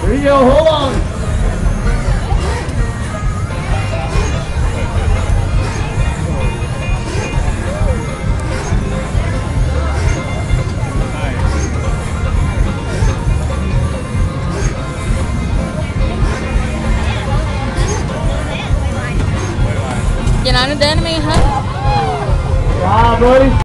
Here you go, hold on. Ginaano din may ha? Wow, buddy.